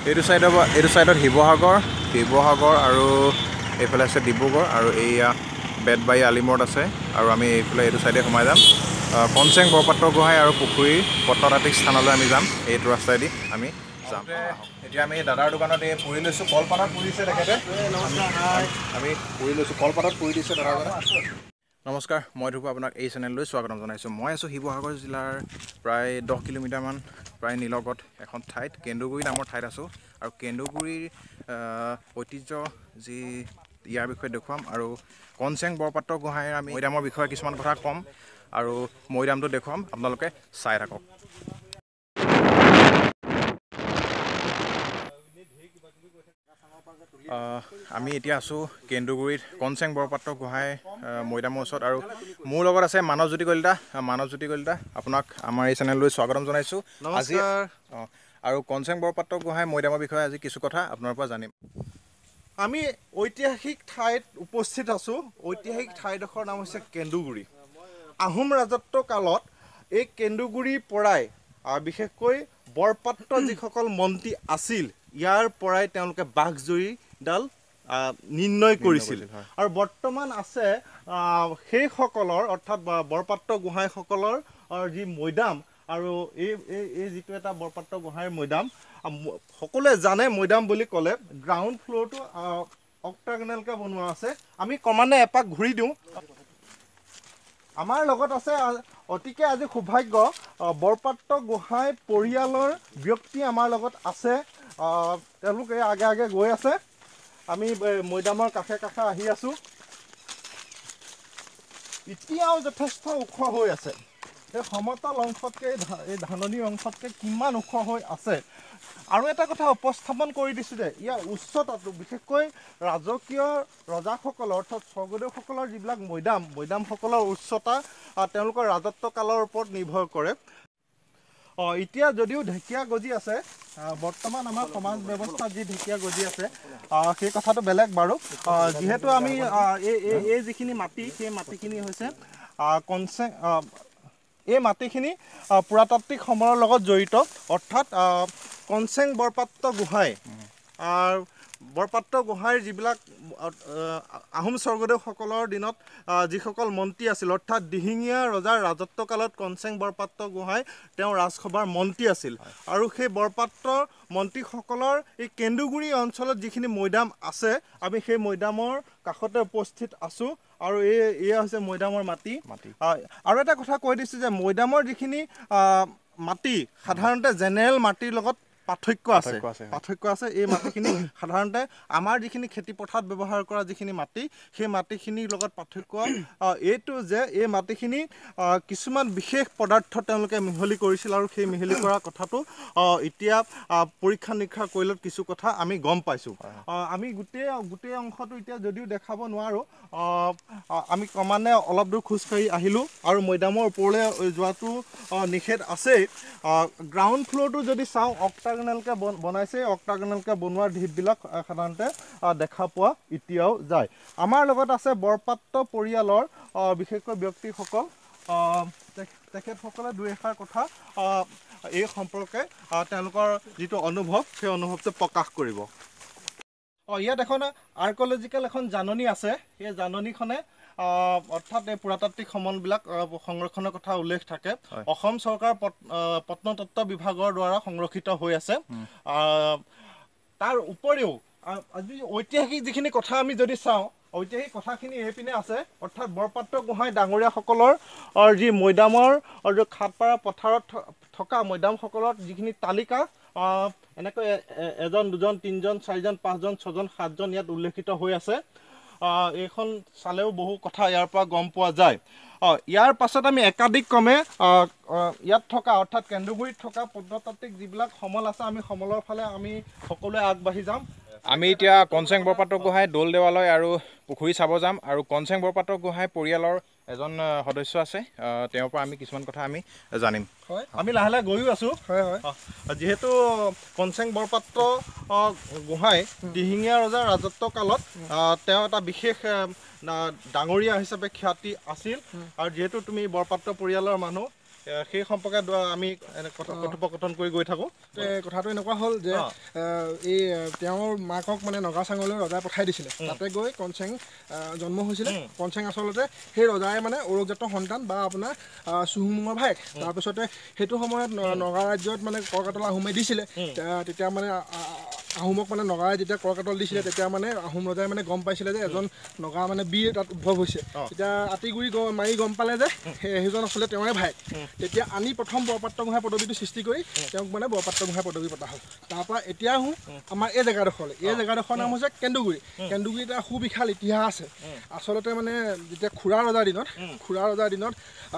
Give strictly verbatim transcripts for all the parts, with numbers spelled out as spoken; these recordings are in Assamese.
এইটো সাইডৰ এইটো সাইডত শিৱসাগৰ শিৱসাগৰ আৰু এইফালে আছে ডিব্ৰুগড় আৰু এইয়া বেদবাৰী আলিমূৰত আছে আৰু আমি এইফালে এইটো সাইডে সোমাই যাম কনচেং বৰপাত্ৰ গোহাঁই আৰু পুখুৰী প্ৰত্নতাত্ত্বিক স্থানলৈ আমি যাম এইটো ৰাস্তাইদি আমি যাম এতিয়া আমি দাদাৰ দোকানত এই পুৰি লৈছোঁ কলপাতত পুৰিছে তেখেতে আমি পুৰি লৈছোঁ কলপাতত পুৰি দিছে দাদাজনে নমস্কাৰ মই ধুপ আপোনাক এই চেনেললৈ স্বাগতম জনাইছোঁ মই আছোঁ শিৱসাগৰ জিলাৰ প্ৰায় দহ কিলোমিটাৰমান প্ৰায় নিলগত এখন ঠাইত কেন্দুগুৰি নামৰ ঠাইত আছোঁ আৰু কেন্দুগুৰিৰ ঐতিহ্য যি ইয়াৰ বিষয়ে দেখুৱাম আৰু কনচেং বৰপাত্ৰ গোহাঁইৰ আমি মৈদামৰ বিষয়ে কিছুমান কথা ক'ম আৰু মৈদামটো দেখুৱাম আপোনালোকে চাই থাকক আমি এতিয়া আছোঁ কেন্দুগুৰিত কনচেং বৰপাত্ৰ গোহাঁই মৈদামৰ ওচৰত আৰু মোৰ লগত আছে মানৱজ্যোতি কলিতা মানৱজ্যোতি কলিতা আপোনাক আমাৰ এই চেনেললৈ স্বাগতম জনাইছোঁ আজি অঁ আৰু কনচেং বৰপাত্ৰ গোহাঁই মৈদামৰ বিষয়ে আজি কিছু কথা আপোনাৰ পৰা জানিম আমি ঐতিহাসিক ঠাইত উপস্থিত আছোঁ ঐতিহাসিক ঠাইডোখৰ নাম হৈছে কেন্দুগুৰি আহোম ৰাজত্ব কালত এই কেন্দুগুৰিৰ পৰাই বিশেষকৈ বৰপাত্ৰ যিসকল মন্ত্ৰী আছিল ইয়াৰ পৰাই তেওঁলোকে বাঘজৰীডাল নিৰ্ণয় কৰিছিল আৰু বৰ্তমান আছে সেইসকলৰ অৰ্থাৎ বৰপাত্ৰ গোহাঁইসকলৰ যি মৈদাম আৰু এই এই যিটো এটা বৰপাত্ৰ গোহাঁইৰ মৈদাম সকলোৱে জানে মৈদাম বুলি ক'লে গ্ৰাউণ্ড ফ্ল'ৰটো অক্টাগনেলকৈ বনোৱা আছে আমি ক্ৰমান্বয়ে এপাক ঘূৰি দিওঁ আমাৰ লগত আছে অতিকে আজি সৌভাগ্য বৰপাত্ৰ গোহাঁই পৰিয়ালৰ ব্যক্তি আমাৰ লগত আছে তেওঁলোকে আগে আগে গৈ আছে আমি মৈদামৰ কাষে কাষে আহি আছোঁ এতিয়াও যথেষ্ট ওখ হৈ আছে এই সমতল অংশতকৈ এই ধাননি অংশতকৈ কিমান ওখ হৈ আছে আৰু এটা কথা উপস্থাপন কৰি দিছোঁ যে ইয়াৰ উচ্চতাটো বিশেষকৈ ৰাজকীয় ৰজাসকলৰ অৰ্থাৎ স্বৰ্গদেউসকলৰ যিবিলাক মৈদাম মৈদামসকলৰ উচ্চতা তেওঁলোকৰ ৰাজত্ব কালৰ ওপৰত নিৰ্ভৰ কৰে অঁ এতিয়া যদিও ঢেকীয়া গজি আছে বৰ্তমান আমাৰ সমাজ ব্যৱস্থাত যি ঢেকীয়া গজি আছে সেই কথাটো বেলেগ বাৰু যিহেতু আমি এই এই যিখিনি মাটি সেই মাটিখিনি হৈছে কনচেং এই মাটিখিনি পুৰাতাত্ত্বিক সময়ৰ লগত জড়িত অৰ্থাৎ কনচেং বৰপাত্ৰ গোহাঁই বৰপাত্ৰ গোহাঁইৰ যিবিলাক আহোম স্বৰ্গদেউসকলৰ দিনত যিসকল মন্ত্ৰী আছিল অৰ্থাৎ দিহিঙীয়া ৰজাৰ ৰাজত্বকালত কনচেং বৰপাত্ৰ গোহাঁই তেওঁ ৰাজসভাৰ মন্ত্ৰী আছিল আৰু সেই বৰপাত্ৰ মন্ত্ৰীসকলৰ এই কেন্দুগুৰি অঞ্চলত যিখিনি মৈদাম আছে আমি সেই মৈদামৰ কাষতে উপস্থিত আছোঁ আৰু এই এয়া হৈছে মৈদামৰ মাটি আৰু এটা কথা কৈ দিছোঁ যে মৈদামৰ যিখিনি মাটি সাধাৰণতে জেনেৰেল মাটিৰ লগত পাৰ্থক্য আছে পাৰ্থক্য আছে এই মাটিখিনি সাধাৰণতে আমাৰ যিখিনি খেতি পথাৰত ব্যৱহাৰ কৰা যিখিনি মাটি সেই মাটিখিনিৰ লগত পাৰ্থক্য এইটো যে এই মাটিখিনি কিছুমান বিশেষ পদাৰ্থ তেওঁলোকে মিহলি কৰিছিল আৰু সেই মিহলি কৰা কথাটো এতিয়া পৰীক্ষা নিৰীক্ষা কৰিলত কিছু কথা আমি গম পাইছোঁ আমি গোটেই গোটেই অংশটো এতিয়া যদিও দেখাব নোৱাৰোঁ আমি ক্ৰমান্বয়ে অলপ দূৰ খোজকাঢ়ি আহিলোঁ আৰু মৈদামৰ ওপৰলৈ যোৱাটো নিষেধ আছেই গ্ৰাউণ্ড ফ্ল'ৰটো যদি চাওঁ অক্টাগনেলকৈ বনাইছে অক্টাগনেলকৈ বনোৱাৰ ঢিপবিলাক সাধাৰণতে দেখা পোৱা এতিয়াও যায় আমাৰ লগত আছে বৰপাত্ৰ পৰিয়ালৰ বিশেষকৈ ব্যক্তিসকল তেখেতসকলে দুই এষাৰ কথা এই সম্পৰ্কে তেওঁলোকৰ যিটো অনুভৱ সেই অনুভৱটো প্ৰকাশ কৰিব অঁ ইয়াত এখন আৰ্ক'লজিকেল এখন জাননী আছে সেই জাননীখনে অৰ্থাৎ এই পুৰাতাত্ত্বিক সমলবিলাক সংৰক্ষণৰ কথা উল্লেখ থাকে অসম চৰকাৰ প্ৰত্নতত্ত্ব বিভাগৰ দ্বাৰা সংৰক্ষিত হৈ আছে তাৰ উপৰিও আজি ঐতিহাসিক যিখিনি কথা আমি যদি চাওঁ ঐতিহাসিক কথাখিনি এইপিনে আছে অৰ্থাৎ বৰপাত্ৰ গোহাঁই ডাঙৰীয়াসকলৰ যি মৈদামৰ খাটপাৰা পথাৰত থকা মৈদামসকলৰ যিখিনি তালিকা এনেকৈ এজন দুজন তিনিজন চাৰিজন পাঁচজন ছজন সাতজন ইয়াত উল্লেখিত হৈ আছে এইখন চালেও বহু কথা ইয়াৰ পৰা গম পোৱা যায় ইয়াৰ পাছত আমি একাধিকক্ৰমে ইয়াত থকা অৰ্থাৎ কেন্দুগুৰিত থকা প্ৰত্নতাত্ত্বিক যিবিলাক সমল আছে আমি সমলৰ ফালে আমি সকলোৱে আগবাঢ়ি যাম আমি এতিয়া কনচেং বৰপাত্ৰ গোহাঁই দৌল দেৱালয় আৰু পুখুৰী চাব যাম আৰু কনচেং বৰপাত্ৰ গোহাঁই পৰিয়ালৰ এজন সদস্য আছে তেওঁৰ পৰা আমি কিছুমান কথা আমি জানিম হয় আমি লাহে লাহে গৈও আছোঁ হয় হয় যিহেতু কনচেং বৰপাত্ৰ গোহাঁই দিহিঙীয়া ৰজাৰ ৰাজত্ব কালত তেওঁ এটা বিশেষ ডাঙৰীয়া হিচাপে খ্যাতি আছিল আৰু যেহেতু তুমি বৰপাত্ৰ পৰিয়ালৰ মানুহ সেই সম্পৰ্কে আমি কথোপকথন কৰি গৈ থাকোঁ। কথাটো এনেকুৱা হ'ল যে এই তেওঁৰ মাকক মানে নগাচাঙলৈ ৰজাই পঠাই দিছিলে, তাতে গৈ কনচেং জন্ম হৈছিলে। কনচেং আচলতে সেই ৰজাই মানে ঔৰকজাত সন্তান বা আপোনাৰ চুহুমুঙৰ ভায়েক। তাৰপিছতে সেইটো সময়ত নগা ৰাজ্যত মানে কৰকাতল আহোমে দিছিলে, তেতিয়া মানে আহোমক মানে নগাই যেতিয়া কৰকাতল দিছিলে তেতিয়া মানে আহোম ৰজাই মানে গম পাইছিলে যে এজন নগা মানে বীৰ তাত উদ্ভৱ হৈছে। তেতিয়া আতিগুৰি মাৰি গম পালে যে সেইজন আচলতে তেওঁৰে ভায়েক। তেতিয়া আনি প্ৰথম বৰপাত্ৰ গোহাঁই পদবীটো সৃষ্টি কৰি তেওঁক মানে বৰপাত্ৰ গোহাঁই পদবী পতা হ'ল। তাৰপৰা এতিয়া আহোঁ আমাৰ এই জেগাডোখৰলৈ। এই জেগাডোখৰ নাম হৈছে কেন্দুগুৰি। কেন্দুগুৰিত এটা সুবিশাল ইতিহাস আছে। আচলতে মানে যেতিয়া খুৰা ৰজাৰ দিনত খুৰা ৰজাৰ দিনত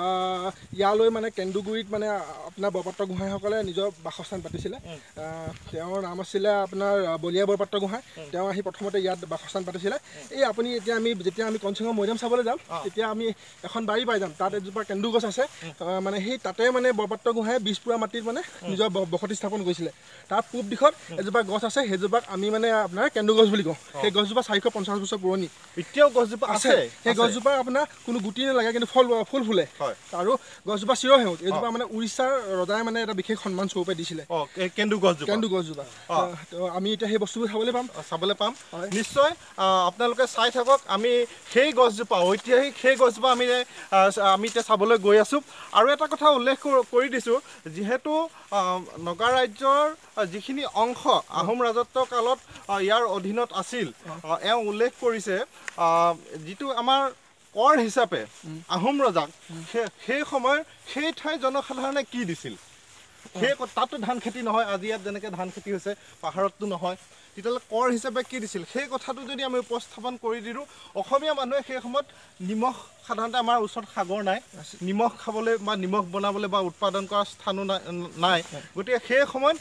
ইয়ালৈ মানে কেন্দুগুৰিত মানে আপোনাৰ বৰপাত্ৰ গোহাঁইসকলে নিজৰ বাসস্থান পাতিছিলে। তেওঁৰ নাম আছিলে আপোনাৰ বলিয়া বৰপাত্ৰ গোহাঁই। তেওঁ আহি প্ৰথমতে ইয়াত বাসস্থান পাতিছিলে। এই আপুনি এতিয়া আমি যেতিয়া আমি কনচেঙৰ মৈদাম চাবলৈ যাম তেতিয়া আমি এখন বাৰী পাই যাম, তাত এজোপা কেন্দু গছ আছে। মানে সেই তাতে মানে বৰপাত্ৰ গোহাঁই বিছপুৰা মাটিত মানে নিজৰ বসতি স্থাপন কৰিছিলে। তাৰ পূব দিশত এজোপা গছ আছে, সেইজোপাক আমি মানে আপোনাৰ কেন্দু গছ বুলি কওঁ। সেই গছজোপা চাৰিশ পঞ্চাছ বছৰ পুৰণি, এতিয়াও গছজোপা আছে। সেই গছজোপা আপোনাৰ কোনো গুটি নালাগে, কিন্তু ফল ফুল ফুলে। আৰু গছজোপা চিৰসেউজ। এইজোপা মানে উৰিষ্যাৰ ৰজাই মানে এটা বিশেষ সন্মান স্বৰূপে দিছিলে কেন্দু গছজোপা। কেন্দু গছজোপা আমি এতিয়া সেই বস্তুবোৰ চাবলৈ পাম চাবলৈ পাম নিশ্চয়। আপোনালোকে চাই থাকক। আমি সেই গছজোপা ঐতিহাসিক সেই গছজোপা আমি আমি এতিয়া চাবলৈ গৈ আছোঁ। আৰু এটা কথা উল্লেখ কৰি দিছোঁ, যিহেতু নগা ৰাজ্যৰ যিখিনি অংশ আহোম ৰাজত্ব কালত ইয়াৰ অধীনত আছিল, এওঁ উল্লেখ কৰিছে যিটো আমাৰ কৰ হিচাপে আহোম ৰজাক সেই সময়ৰ সেই ঠাইৰ জনসাধাৰণে কি দিছিল। সেই তাততো ধান খেতি নহয়, আজি ইয়াত যেনেকৈ ধান খেতি হৈছে, পাহাৰততো নহয়। তেতিয়াহ'লে কৰ হিচাপে কি দিছিল সেই কথাটো যদি আমি উপস্থাপন কৰি দিলোঁ, অসমীয়া মানুহে সেই সময়ত নিমখ সাধাৰণতে আমাৰ ওচৰত সাগৰ নাই, নিমখ খাবলৈ বা নিমখ বনাবলৈ বা উৎপাদন কৰা স্থানো নাই। গতিকে সেই সময়ত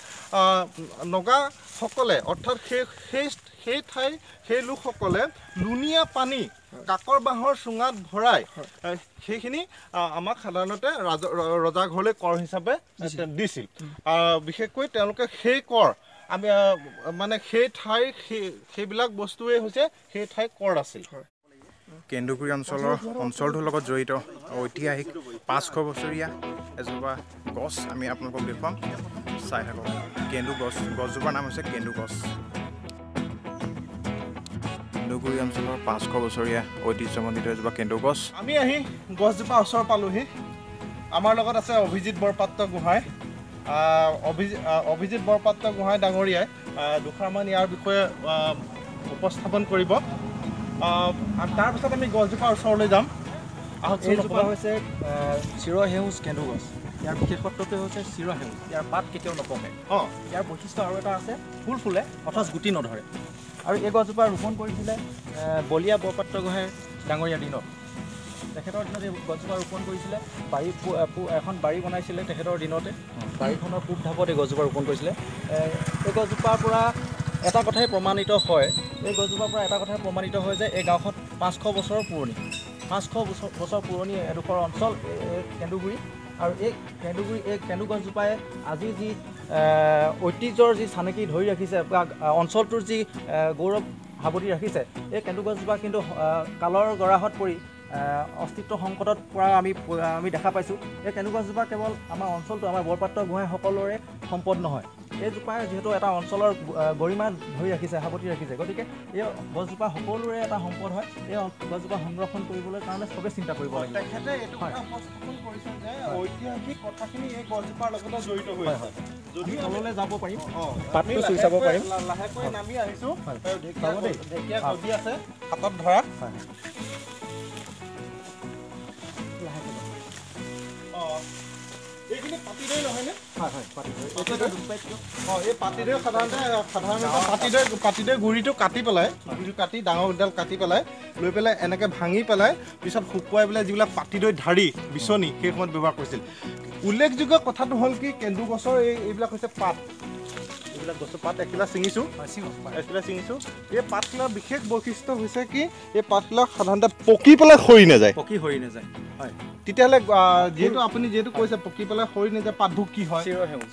নগাসকলে অৰ্থাৎ সেই সেই সেই ঠাইৰ সেই লোকসকলে লুণীয়া পানী কাকৰ বাঁহৰ চুঙাত ভৰাই সেইখিনি আমাক সাধাৰণতে ৰাজ ৰজা ঘৰলৈ কৰ হিচাপে দিছিল। বিশেষকৈ তেওঁলোকে সেই কৰ আমি মানে সেই ঠাইৰ সেই সেইবিলাক বস্তুৱেই হৈছে সেই ঠাইৰ কৰ আছিল। কেন্দুগুৰি অঞ্চলৰ অঞ্চলটোৰ লগত জড়িত ঐতিহাসিক পাঁচশ বছৰীয়া এজোপা গছ আমি আপোনালোকক দেখুৱাম, চাই থাকক। কেন্দু গছ গছজোপাৰ নাম হৈছে কেন্দু গছ। কেন্দুগুৰি অঞ্চলৰ পাঁচশ বছৰীয়া ঐতিহ্যমণ্ডিত এজোপা কেন্দু গছ। আমি আহি গছজোপা ওচৰ পালোহি। আমাৰ লগত আছে অভিজিত বৰপাত্ৰ গোহাঁই। অভিজিত অভিজিত বৰপাত্ৰ গোহাঁই ডাঙৰীয়াই দুষাৰমান ইয়াৰ বিষয়ে উপস্থাপন কৰিব। তাৰপিছত আমি গছজোপাৰ ওচৰলৈ যাম। এইজোপা হৈছে চিৰসেউজ কেন্দু গছ। ইয়াৰ বিশেষত্বটোৱে হৈছে চিৰসেউজ, ইয়াৰ পাত কেতিয়াও নপকে। অঁ, ইয়াৰ বৈশিষ্ট্য আৰু এটা আছে, ফুল ফুলে অথচ গুটি নধৰে। আৰু এই গছজোপা ৰোপণ কৰিছিলে বলিয়া বৰপাত্ৰ গোহাঁই ডাঙৰীয়া দিনত। তেখেতৰ দিনত এই গছজোপা ৰোপণ কৰিছিলে। বাৰী এখন বাৰী বনাইছিলে তেখেতৰ দিনতে। বাৰীখনৰ পূব ঢাপত এই গছজোপা ৰোপণ কৰিছিলে। এই গছজোপাৰ পৰা এটা কথাই প্ৰমাণিত হয়, এই গছজোপাৰ পৰা এটা কথাই প্ৰমাণিত হয় যে এই গাঁওখন পাঁচশ বছৰৰ পুৰণি। পাঁচশ বছৰ বছৰ পুৰণি এডোখৰ অঞ্চল এই কেন্দুগুৰি। আৰু এই কেন্দুগুৰি এই কেন্দু গছজোপাই আজি যি ঐতিহ্যৰ যি চানেকি ধৰি ৰাখিছে বা অঞ্চলটোৰ যি গৌৰৱ সাৱটি ৰাখিছে, এই কেন্দু গছজোপা কিন্তু কালৰ গৰাহত পৰি অস্তিত্ব সংকটত পৰা আমি আমি দেখা পাইছোঁ। এই কেন্দু গছজোপা কেৱল আমাৰ অঞ্চলটো আমাৰ বৰপাত্ৰ গোহাঁই সকলোৰে সম্পদ নহয়। এইজোপাই যিহেতু এটা অঞ্চলৰ গৰিমা ধৰি ৰাখিছে, সাৱটি ৰাখিছে, গতিকে এই গছজোপা সকলোৰে এটা সম্পদ হয়। এই গছজোপা সংৰক্ষণ কৰিবলৈ কাৰণে চবেই চিন্তা কৰিব লাগিব। তেখেতে এইটো কথা উপস্থাপন কৰিছে যে ঐতিহাসিক কথাখিনি এই গছজোপাৰ লগতে জড়িত হৈ আছে। যদি তললৈ যাব পাৰিম, পাতটো চুই চাব পাৰিম। লাহেকৈ নামি আহিছোঁ। ঢেকীয়া গজি আছে হাতত ধৰা। এইখিনি পাতিদৈ নহয়নে? হয় হয়, পাতিদৈ। অঁ, এই পাতিদৈ সাধাৰণতে সাধাৰণতে পাতিদৈ পাতিদৈ গুৰিটো কাটি পেলাই, গুৰিটো কাটি ডাঙৰ এডাল কাটি পেলাই লৈ পেলাই এনেকৈ ভাঙি পেলাই পিছত শুকুৱাই পেলাই যিবিলাক পাতিদৈ ঢাৰি বিচনী সেই সময়ত ব্যৱহাৰ কৰিছিল। উল্লেখযোগ্য কথাটো হ'ল কি, কেন্দু গছৰ এই এইবিলাক হৈছে পাত। এইবিলাক গছৰ পাত এখিলা ছিঙিছোঁ এখিলা ছিঙিছোঁ এই পাতখিলাৰ বিশেষ বৈশিষ্ট্য হৈছে কি, এই পাতবিলাক সাধাৰণতে পকি পেলাই সৰি নাযায়। পকি সৰি নাযায়, হয়। তেতিয়াহ'লে যিহেতু আপুনি যিহেতু কৈছে পকি পেলাই সৰি নাযায়, পাতবোৰ কি হয়? চিৰসেউজ।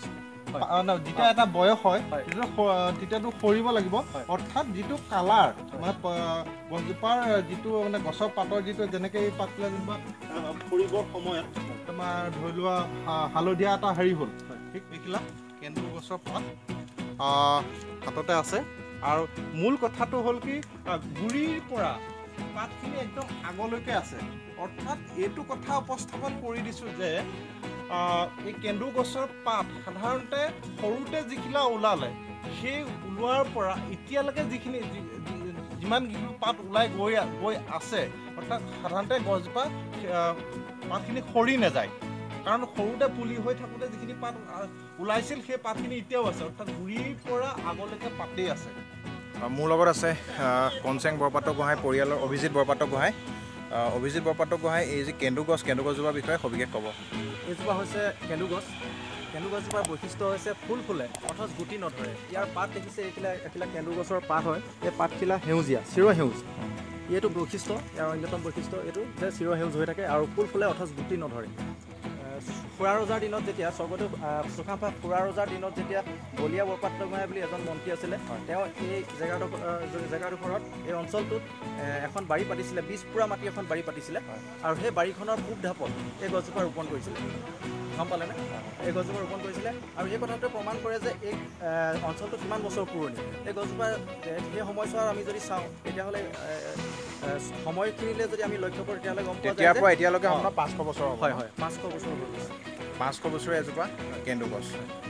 যেতিয়া এটা বয়স হয় তেতিয়াতো সৰিব লাগিব অৰ্থাৎ যিটো কালাৰ মানে গছজোপাৰ যিটো মানে গছৰ পাতৰ যিটো যেনেকৈ এই পাতবিলাক যেনিবা সৰিবৰ সময়ত তোমাৰ ধৰি লোৱা হালধীয়া এটা হেৰি হ'ল ঠিক দেখিলা কেন্দু গছৰ পাত হাততে আছে আৰু মূল কথাটো হ'ল কি গুৰিৰ পৰা পাতখিনি একদম আগলৈকে আছে অৰ্থাৎ এইটো কথা উপস্থাপন কৰি দিছোঁ যে এই কেন্দু গছৰ পাত সাধাৰণতে সৰুতে যিখিনি ওলালে সেই ওলোৱাৰ পৰা এতিয়ালৈকে যিখিনি যিমানখিনি পাত ওলাই গৈ গৈ আছে অৰ্থাৎ সাধাৰণতে গছজোপা পাতখিনি সৰি নাযায় কাৰণ সৰুতে পুলি হৈ থাকোঁতে যিখিনি পাত ওলাইছিল সেই পাতখিনি এতিয়াও আছে অৰ্থাৎ গুৰিৰ পৰা আগলৈকে পাতেই আছে মোৰ লগত আছে কনচেং বৰপাত্ৰ গোহাঁই পৰিয়ালৰ অভিজিত বৰপাত্ৰ গোহাঁই অভিজিত বৰপাত্ৰ গোহাঁই এই যে কেন্দু গছ কেন্দু গছজোপাৰ বিষয়ে সবিশেষ ক'ব এইজোপা হৈছে কেন্দু গছ কেন্দু গছজোপাৰ বৈশিষ্ট্য হৈছে ফুল ফুলে অথচ গুটি নধৰে ইয়াৰ পাত দেখিছে এইফালে এইফালে কেন্দু গছৰ পাত হয় এই পাতখিলা সেউজীয়া চিৰ সেউজ এইটো বৈশিষ্ট্য ইয়াৰ অন্যতম বৈশিষ্ট্য এইটো যে চিৰ সেউজ হৈ থাকে আৰু ফুল ফুলে অথচ গুটি নধৰে খুৰা ৰজাৰ দিনত যেতিয়া স্বৰ্গদেউ চুকাফা খুৰা ৰজাৰ দিনত যেতিয়া বলিয়া বৰপাত্ৰ গোহাঁই বুলি এজন মন্ত্ৰী আছিলে তেওঁ এই জেগাডোখৰ জেগাডোখৰত এই অঞ্চলটোত এখন বাৰী পাতিছিলে বিছ পুৰা মাটি এখন বাৰী পাতিছিলে আৰু সেই বাৰীখনৰ পূব ঢাপত এই গছজোপা ৰোপণ কৰিছিলে গম পালেনে এই গছজোপা ৰোপণ কৰিছিলে আৰু এই কথাটোৱে প্ৰমাণ কৰে যে এই অঞ্চলটো কিমান বছৰ পুৰণি এই গছজোপা সেই সময়ছোৱাৰ আমি যদি চাওঁ তেতিয়াহ'লে সময়খিনিলৈ যদি আমি লক্ষ্য কৰোঁ তেতিয়াহ'লে গম পোৱা যায় পৰা এতিয়ালৈকে আপোনাৰ পাঁচশ বছৰ হয় হয় পাঁচশ বছৰ হৈ গৈছে পাঁচশ বছৰীয়া এজোপা কেন্দু গছ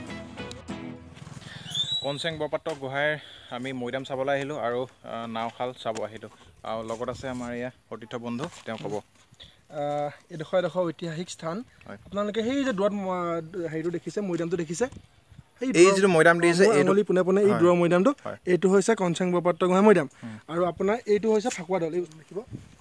কনচেং বৰপাত্ৰ গোহাঁইৰ আমি মৈদাম চাবলৈ আহিলোঁ আৰু নাওশাল চাব আহিলোঁ আৰু লগত আছে আমাৰ এয়া সতীৰ্থ বন্ধু তেওঁ ক'ব এডোখৰ এডোখৰ ঐতিহাসিক স্থান আপোনালোকে সেই যে দূৰত হেৰিটো দেখিছে মৈদামটো দেখিছে এই যিটো মৈদাম দিছে আঙুলি পোনে পোনে এই দূৰৰ মৈদামটো এইটো হৈছে কনচেং বৰপাত্ৰ গোহাঁই মৈদাম আৰু আপোনাৰ এইটো হৈছে ফাকুৱা দল এই দেখিব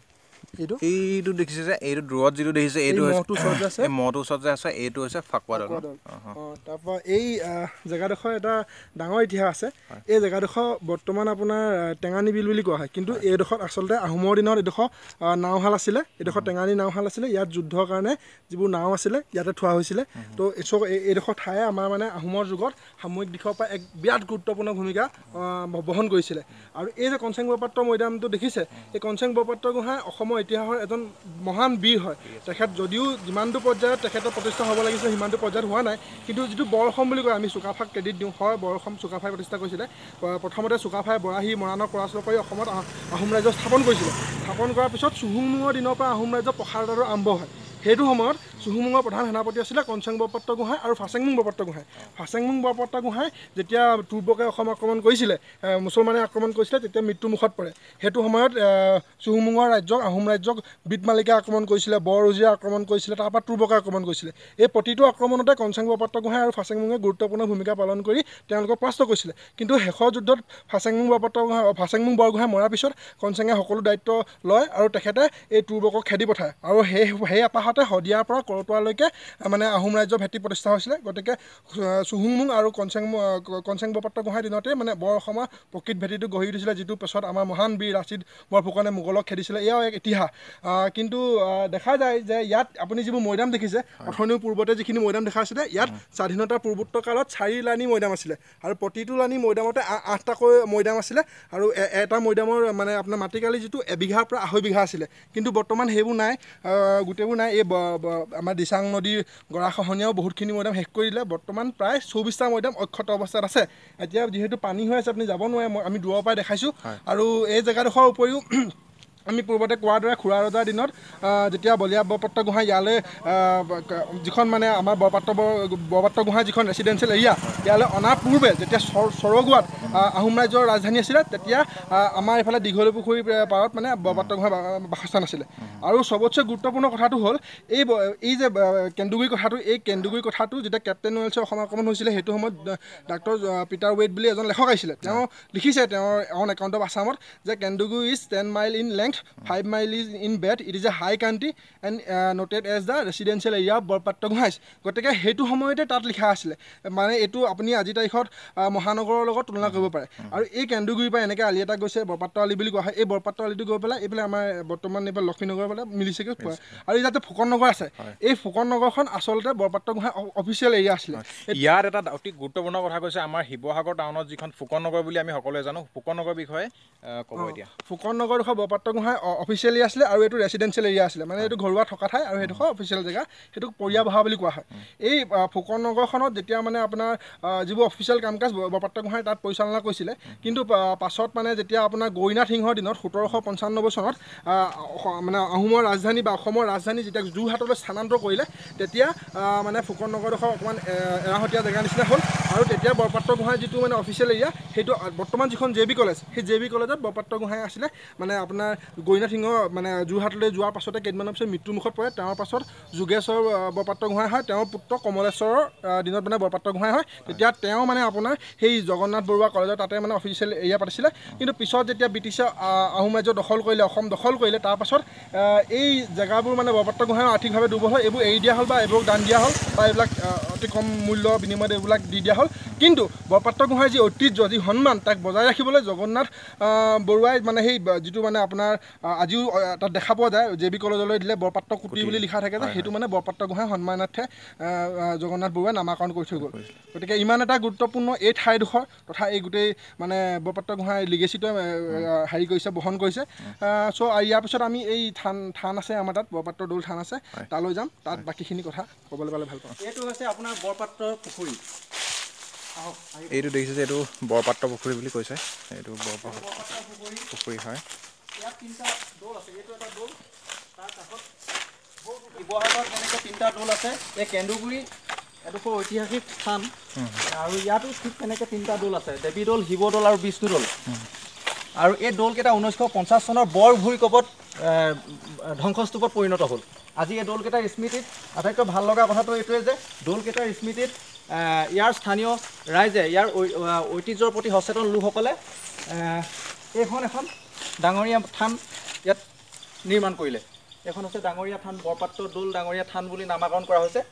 এইটো এইটো দেখিছে যে এইটো দূৰত যিটো দেখিছে এইটো মহটো ওচৰত যে আছে এই মহটো ওচৰত যে আছে এইটো হৈছে ফাকুৱা দল তাৰপৰা এই জেগাডোখৰ এটা ডাঙৰ ইতিহাস আছে এই জেগাডোখৰ বৰ্তমান আপোনাৰ টেঙানী বিল বুলি কোৱা হয় কিন্তু এইডোখৰত আচলতে আহোমৰ দিনত এইডোখৰ নাওশাল আছিলে এইডোখৰ টেঙানী নাওশাল আছিলে ইয়াত যুদ্ধৰ কাৰণে যিবোৰ নাও আছিলে ইয়াতে থোৱা হৈছিলে তো এইডোখৰ ঠায়ে আমাৰ মানে আহোমৰ যুগত সামৰিক দিশৰ পৰা এক বিৰাট গুৰুত্বপূৰ্ণ ভূমিকা বহন কৰিছিলে আৰু এই যে কনচেং বৰপাত্ৰ মৈদামটো দেখিছে এই কনচেং বৰপাত্ৰ গোহাঁই অসমৰ ইতিহাসৰ এজন মহান বীৰ হয় তেখেত যদিও যিমানটো পৰ্যায়ত তেখেতৰ প্ৰতিষ্ঠা হ'ব লাগিছিলে সিমানটো পৰ্যায়ত হোৱা নাই কিন্তু যিটো বৰ অসম বুলি কয় আমি চুকাফাক ক্ৰেডিট দিওঁ হয় বৰ অসম চুকাফাই প্ৰতিষ্ঠা কৰিছিলে প্ৰথমতে চুকাফাই বৰাহী মৰাণক পৰাস্ত কৰি অসমত আহোম ৰাজ্য স্থাপন কৰিছিলে স্থাপন কৰাৰ পিছত চুহুংমুঙৰ দিনৰ পৰা আহোম ৰাজ্য প্ৰসাৰতাটো আৰম্ভ হয় সেইটো সময়ত চুহুংমুঙৰ প্ৰধান সেনাপতি আছিলে কনচেং বৰপাত্ৰ গোহাঁই আৰু ফাচেংমুং বৰপাত্ৰ গোহাঁই ফাচেংমুং বৰপাত্ৰ গোহাঁই যেতিয়া পূৰ্বকে অসম আক্ৰমণ কৰিছিলে মুছলমানে আক্ৰমণ কৰিছিলে তেতিয়া মৃত্যুমুখত পৰে সেইটো সময়ত চুহুংমুঙৰ ৰাজ্যক আহোম ৰাজ্যক বিটমালিকে আক্ৰমণ কৰিছিলে বৰ উজিৰে আক্ৰমণ কৰিছিলে তাৰপৰা পূৰ্বকে আক্ৰমণ কৰিছিলে এই প্ৰতিটো আক্ৰমণতে কনচেং বৰপাত্ৰ গোহাঁই আৰু ফাচেংমুঙে গুৰুত্বপূৰ্ণ ভূমিকা পালন কৰি তেওঁলোকক পৰাস্ত কৰিছিলে কিন্তু শেষৰ যুদ্ধত ফাচেংমুং বৰপাত্ৰ গোহাঁই ফাচেংমুং বৰগোহাঁই মৰাৰ পিছত কনচেঙে সকলো দায়িত্ব লয় আৰু তেখেতে এই পূৰ্বকক খেদি পঠায় আৰু সেই সেই এপাহতে শদিয়াৰ পৰা কৰতোৱালৈকে মানে আহোম ৰাজ্যৰ ভেটি প্ৰতিষ্ঠা হৈছিলে গতিকে চুহুংমুং আৰু কনচেং কনচেং বৰপাত্ৰ গোহাঁইৰ দিনতে মানে বৰ অসমৰ প্ৰকৃত ভেটিটো গঢ়ি উঠিছিলে যিটো পিছত আমাৰ মহান বীৰ লাচিত বৰফুকনে মোগলক খেদিছিলে এয়াও এক ইতিহাস কিন্তু দেখা যায় যে ইয়াত আপুনি যিবোৰ মৈদাম দেখিছে অথনিও পূৰ্বতে যিখিনি মৈদাম দেখা আছিলে ইয়াত স্বাধীনতাৰ পূৰ্বোত্তৰ কালত চাৰি লানি মৈদাম আছিলে আৰু প্ৰতিটো লানি মৈদামতে আঠটাকৈ মৈদাম আছিলে আৰু এটা মৈদামৰ মানে আপোনাৰ মাটিকালি যিটো এবিঘাৰ পৰা আঢ়ৈ বিঘা আছিলে কিন্তু বৰ্তমান সেইবোৰ নাই গোটেইবোৰ নাই এই আমাৰ দিচাং নদীৰ গৰাখহনীয়াও বহুতখিনি মৈদাম শেষ কৰি দিলে বৰ্তমান প্ৰায় চৌবিছটা মৈদাম অক্ষত অৱস্থাত আছে এতিয়া যিহেতু পানী হৈ আছে আপুনি যাব নোৱাৰে আমি দূৰৰ পৰাই দেখাইছোঁ আৰু এই জেগাডোখৰ উপৰিও আমি পূৰ্বতে কোৱাৰ দৰে খুৰা ৰজাৰ দিনত যেতিয়া বলিয়া বৰপাত্ৰ গোহাঁই ইয়ালৈ যিখন মানে আমাৰ বৰপাত্ৰ বৰপাত্ৰ গোহাঁই যিখন ৰেচিডেঞ্চিয়েল এৰিয়া ইয়ালৈ অনাৰ পূৰ্বে যেতিয়া চৰগুৱাত আহোম ৰাজ্যৰ ৰাজধানী আছিলে তেতিয়া আমাৰ এইফালে দীঘলী পুখুৰীৰ পাৰত মানে বৰপাত্ৰ গোহাঁই বাসস্থান আছিলে আৰু চবতছে গুৰুত্বপূৰ্ণ কথাটো হ'ল এই এই যে কেন্দুগুৰি কথাটো এই কেন্দুগুৰি কথাটো যেতিয়া কেপ্টেইন ৱেলছৰ অসম আক্ৰমণ হৈছিলে সেইটো সময়ত ডাক্তৰ পিটাৰ ৱেইট বুলি এজন লেখক আহিছিলে তেওঁ লিখিছে তেওঁৰ অন একাউণ্ট অফ আছামত যে Kenduguri is ten mile in length length, five miles in breadth. It is a high country and uh, noted as the residential area of Borpatra Gohain. গতিকে সেইটো সময়তে তাত লিখা আছিলে, মানে এইটো আপুনি আজি তাৰিখত মহানগৰৰ লগত তুলনা কৰিব পাৰে। আৰু এই কেন্দুগুৰিৰ পৰা এনেকৈ আলি এটা গৈছে, বৰপাত্ৰ আলি বুলি কোৱা হয়। এই বৰপাত্ৰ আলিটো গৈ পেলাই এইফালে আমাৰ বৰ্তমান এইফালে লক্ষ্মীনগৰ ফালে মিলিছেগৈ পোৱা। আৰু ইয়াতে ফুকন নগৰ আছে, এই ফুকন নগৰখন আচলতে বৰপাত্ৰ গোহাঁই অফিচিয়েল এৰিয়া আছিলে। ইয়াত এটা অতি গুৰুত্বপূৰ্ণ কথা কৈছে, আমাৰ শিৱসাগৰ টাউনত যিখন ফুকন নগৰ বুলি আমি সকলোৱে জানো, ফুকন নগৰ বিষয়ে ক'ব এতিয়া। ফুকন নগৰ ডোখৰ বৰপাত্ৰ গোহাঁই অফিচিয়েল এৰিয়া আছিলে, আৰু এইটো ৰেচিডেঞ্চিয়েল এৰিয়া আছিলে, মানে এইটো ঘৰুৱা থকা ঠাই, আৰু সেইডোখৰ অফিচিয়েল জেগা, সেইটোক পৰিয়া বহা বুলি কোৱা হয়। এই ফুকন নগৰখনত যেতিয়া মানে আপোনাৰ যিবোৰ অফিচিয়েল কাম কাজ বৰপাত্ৰ গোহাঁই তাত পৰিচালনা কৰিছিলে, কিন্তু পাছত মানে যেতিয়া আপোনাৰ গৌৰীনাথ সিংহৰ দিনত সোতৰশ পঞ্চান্নব্বৈ চনত মানে আহোমৰ ৰাজধানী বা অসমৰ ৰাজধানী যেতিয়া যোৰহাটলৈ স্থানান্তৰ কৰিলে, তেতিয়া মানে ফুকন নগৰডোখৰ অকণমান এৰাহতীয়া জেগা নিচিনা হ'ল। আৰু তেতিয়া বৰপাত্ৰ গোহাঁই যিটো মানে অফিচিয়েল এৰিয়া, সেইটো বৰ্তমান যিখন জে বি কলেজ, সেই জে বি কলেজত বৰপাত্ৰ গোহাঁই আছিলে। মানে আপোনাৰ গৌৰীনাথ সিংহ মানে যোৰহাটলৈ যোৱাৰ পাছতে কেইদিনমানৰ পিছত মৃত্যুমুখত পৰে। তেওঁৰ পাছত যোগেশ্বৰ বৰপাত্ৰ গোহাঁই হয়, তেওঁৰ পুত্ৰ কমলেশ্বৰৰ দিনত মানে বৰপাত্ৰ গোহাঁই হয়। তেতিয়া তেওঁ মানে আপোনাৰ সেই জগন্নাথ বৰুৱা কলেজৰ তাতে মানে অফিচিয়েল এৰিয়া পাতিছিলে। কিন্তু পিছত যেতিয়া ব্ৰিটিছে আহোম ৰাজ্য দখল কৰিলে, অসম দখল কৰিলে, তাৰপাছত এই জেগাবোৰ মানে বৰপাত্ৰ গোহাঁই আৰ্থিকভাৱে দুৰ্বল হয়, এইবোৰ এৰি দিয়া হ'ল বা এইবোৰ দান দিয়া হ'ল, বা এইবিলাক অতি কম মূল্য বিনিময়ত এইবিলাক দি দিয়া হ'ল। কিন্তু বৰপাত্ৰ গোহাঁইৰ যি ঐতিহ্য, যি সন্মান, তাক বজাই ৰাখিবলৈ জগন্নাথ বৰুৱাই মানে সেই যিটো মানে আপোনাৰ আজিও তাত দেখা পোৱা যায়, জে বি কলেজলৈ দিলে বৰপাত্ৰ কুটি বুলি লিখা থাকে যে, সেইটো মানে বৰপাত্ৰ গোহাঁই সন্মানাৰ্থে জগন্নাথ বৰুৱাই নামাকৰণ কৰি থৈ গ'ল। গতিকে ইমান এটা গুৰুত্বপূৰ্ণ এই ঠাইডোখৰ তথা এই গোটেই মানে বৰপাত্ৰ গোহাঁই লিগেচিটোৱে হেৰি কৰিছে, বহন কৰিছে। চ' ইয়াৰ পিছত আমি এই থান থান আছে আমাৰ তাত, বৰপাত্ৰ দৌল থান আছে, তালৈ যাম। তাত বাকীখিনি কথা ক'বলৈ পালে ভাল পাওঁ। এইটো হৈছে আপোনাৰ বৰপাত্ৰ পুখুৰী। এইটো দেখিছে যে এইটো বৰপাত্ৰ পুখুৰী বুলি কৈছে, এইটো বৰপাত্ৰ পুখুৰী হয়। ইয়াত তিনিটা দৌল আছে, এইটো এটা দৌল, তাৰ কাষত শিৱসাগৰত তেনেকৈ তিনিটা দৌল আছে। এই কেন্দুগুৰি এডোখৰ ঐতিহাসিক স্থান, আৰু ইয়াতো ঠিক তেনেকৈ তিনিটা দৌল আছে, দেৱী দৌল, শিৱ দৌল আৰু বিষ্ণু দৌল। আৰু এই দৌলকেইটা ঊনৈছশ পঞ্চাছ চনৰ বৰ ভূঁইকঁপত ধ্বংসস্তূপত পৰিণত হ'ল। আজি এই দৌলকেইটাৰ স্মৃতিত আটাইতকৈ ভাল লগা কথাটো এইটোৱে যে দৌলকেইটাৰ স্মৃতিত ইয়াৰ স্থানীয় ৰাইজে, ইয়াৰ ঐতিহ্যৰ প্ৰতি সচেতন লোকসকলে এইখন এখন ডাঙৰীয়া থান ইয়াত নিৰ্মাণ কৰিলে। এইখন হৈছে ডাঙৰীয়া থান, বৰপাত্ৰ দৌল ডাঙৰীয়া থান বুলি নামাকৰণ কৰা হৈছে।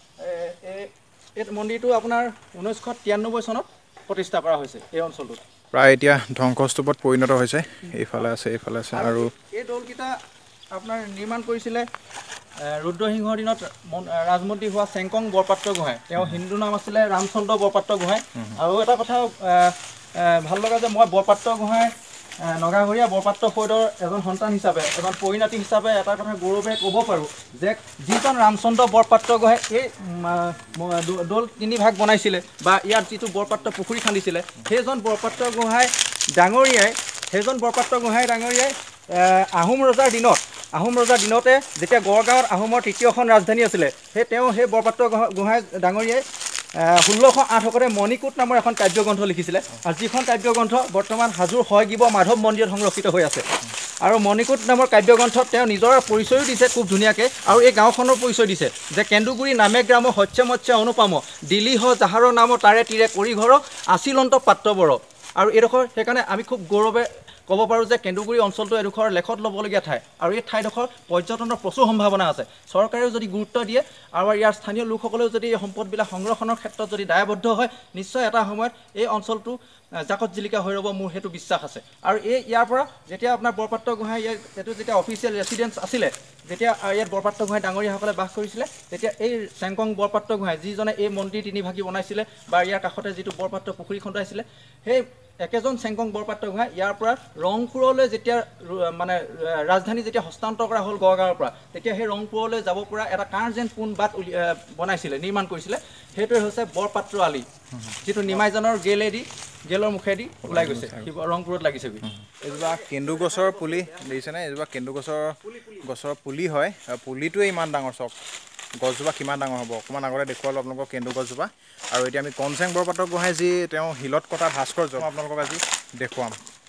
এই মন্দিৰটো আপোনাৰ ঊনৈছশ তিৰান্নব্বৈ চনত প্ৰতিষ্ঠা কৰা হৈছে এই অঞ্চলটোত। প্ৰায় এতিয়া ধ্বংসস্তূপত পৰিণত হৈছে। এইফালে আছে, এইফালে আছে। আৰু এই দৌলকেইটা আপোনাৰ নিৰ্মাণ কৰিছিলে ৰুদ্ৰসিংহৰ দিনত ৰাজমন্ত্ৰী হোৱা চেংকং বৰপাত্ৰ গোহাঁই। তেওঁ হিন্দু নাম আছিলে ৰামচন্দ্ৰ বৰপাত্ৰ গোহাঁই। আৰু এটা কথা ভাল লগা যে মই বৰপাত্ৰ গোহাঁই নগাঘৰীয়া বৰপাত্ৰ ফৈদৰ এজন সন্তান হিচাপে, এজন পৰিণাতি হিচাপে এটা কথা গৌৰৱে ক'ব পাৰোঁ যে যিজন ৰামচন্দ্ৰ বৰপাত্ৰ গোহাঁই এই দৌল তিনি ভাগ বনাইছিলে বা ইয়াত যিটো বৰপাত্ৰ পুখুৰী খান্দিছিলে, সেইজন বৰপাত্ৰ গোহাঁই ডাঙৰীয়াই সেইজন বৰপাত্ৰ গোহাঁই ডাঙৰীয়াই আহোম ৰজাৰ দিনত আহোম ৰজাৰ দিনতে যেতিয়া গড়গাঁৱত আহোমৰ তৃতীয়খন ৰাজধানী আছিলে, সেই তেওঁ সেই বৰপাত্ৰ গোহাঁই ডাঙৰীয়াই ষোল্লশ আঠ শকতে মণিকূট নামৰ এখন কাব্যগ্ৰন্থ লিখিছিলে। আৰু যিখন কাব্যগ্ৰন্থ বৰ্তমান হাজোৰ হয়গিব মাধৱ মন্দিৰত সংৰক্ষিত হৈ আছে। আৰু মণিকূট নামৰ কাব্যগ্ৰন্থত তেওঁ নিজৰ পৰিচয়ো দিছে খুব ধুনীয়াকৈ, আৰু এই গাঁওখনৰ পৰিচয় দিছে যে কেন্দুগুৰি নামে গ্ৰাম সত্যে মৎস্য অনুপাম, দিলি হ জাহাৰৰ নাম তাৰে তীৰে কৰি ঘৰ আছিলন্ত পাত্ৰবৰ। আৰু এইডোখৰ সেইকাৰণে আমি খুব গৌৰৱে ক'ব পাৰোঁ যে কেন্দুগুৰি অঞ্চলটো এডোখৰ লেখত ল'বলগীয়া ঠাই, আৰু এই ঠাইডোখৰ পৰ্যটনৰ প্ৰচুৰ সম্ভাৱনা আছে। চৰকাৰেও যদি গুৰুত্ব দিয়ে আৰু ইয়াৰ স্থানীয় লোকসকলেও যদি এই সম্পদবিলাক সংৰক্ষণৰ ক্ষেত্ৰত যদি দায়বদ্ধ হয়, নিশ্চয় এটা সময়ত এই অঞ্চলটো জাকত জিলিকা হৈ ৰ'ব, মোৰ সেইটো বিশ্বাস আছে। আৰু এই ইয়াৰ পৰা যেতিয়া আপোনাৰ বৰপাত্ৰ গোহাঁই ইয়াত এইটো যেতিয়া অফিচিয়েল ৰেচিডেঞ্চ আছিলে, যেতিয়া ইয়াত বৰপাত্ৰ গোহাঁই ডাঙৰীয়াসকলে বাস কৰিছিলে, তেতিয়া এই চেংকং বৰপাত্ৰ গোহাঁই যিজনে এই মন্দিৰ তিনিভাগি বনাইছিলে বা ইয়াৰ কাষতে যিটো বৰপাত্ৰ পুখুৰী খন্দাইছিলে, সেই একেজন চেংকং বৰপাত্ৰ গোহাঁই ইয়াৰ পৰা ৰংপুৰলৈ যেতিয়া মানে ৰাজধানী যেতিয়া হস্তান্তৰ কৰা হ'ল গড়গাঁৱৰ পৰা, তেতিয়া সেই ৰংপুৰলৈ যাব পৰা এটা কাৰ যেন পোন বাট বনাইছিলে, নিৰ্মাণ কৰিছিলে। সেইটোৱে হৈছে বৰপাত্ৰ আলি, যিটো নিমাইজনৰ গেলেদি গেলৰ মুখেদি ওলাই গৈছে, ৰংপুৰত লাগিছেগৈ। এজোপা কেন্দু গছৰ পুলি দেখিছেনে? এজোপা কেন্দু গছৰ গছৰ পুলি হয়। পুলিটোৱে ইমান ডাঙৰ, চাওক গছজোপা কিমান ডাঙৰ হ'ব। অকণমান আগতে দেখুৱালোঁ আপোনালোকক কেন্দু গছজোপা। আৰু এতিয়া আমি কনচেং বৰপাত্ৰ গোহাঁই যি তেওঁ শিলত কটা ভাস্কৰ্য আপোনালোকক আজি দেখুৱাম।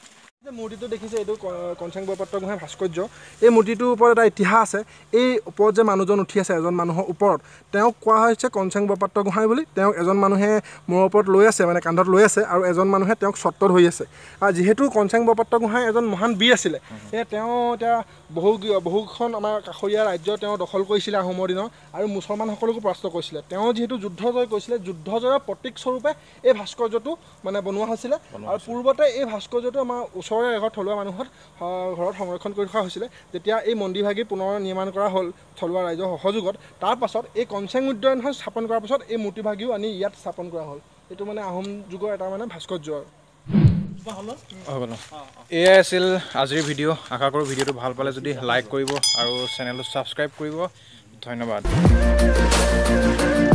মূৰ্তিটো দেখিছে এইটো কনচেং বৰপাত্ৰ গোহাঁই ভাস্কৰ্য এই মূৰ্তিটোৰ ওপৰত এটা ইতিহাস আছে এই ওপৰত যে মানুহজন উঠি আছে এজন মানুহৰ ওপৰত তেওঁক কোৱা হৈছে কনচেং বৰপাত্ৰ গোহাঁই বুলি তেওঁক এজন মানুহে মূৰৰ ওপৰত লৈ আছে মানে কান্ধত লৈ আছে আৰু এজন মানুহে তেওঁক চত্ত ধৰি আছে আৰু যিহেতু কনচেং বৰপাত্ৰ গোহাঁই এজন মহান বীৰ আছিলে সেয়ে তেওঁ এতিয়া বহু বহুখন আমাৰ কাষৰীয়া ৰাজ্য তেওঁ দখল কৰিছিলে আহোমৰ দিনত আৰু মুছলমানসকলকো পৰাস্ত কৰিছিলে তেওঁ যিহেতু যুদ্ধ জয় কৰিছিলে যুদ্ধ জয়ৰ প্ৰতীক স্বৰূপে এই ভাস্কৰ্যটো মানে বনোৱা হৈছিলে আৰু পূৰ্বতে এই ভাস্কৰ্যটো আমাৰ ওচৰৰে এঘৰ থলুৱা মানুহত ঘৰত সংৰক্ষণ কৰি ৰখা হৈছিলে যেতিয়া এই মন্দিৰ ভাগি পুনৰ নিৰ্মাণ কৰা হ'ল থলুৱা ৰাইজৰ সহযোগত তাৰ পাছত এই কনচেং উদ্যানখন স্থাপন কৰাৰ পাছত এই মূৰ্তি ভাগিও আনি ইয়াত স্থাপন কৰা হ'ল এইটো মানে আহোম যুগৰ এটা মানে ভাস্কৰ্য এয়াই আছিল আজিৰ ভিডিঅ' আশা কৰোঁ ভিডিঅ'টো ভাল পালে যদি লাইক কৰিব আৰু চেনেলটো ছাবস্ক্ৰাইব কৰিব ধন্যবাদ।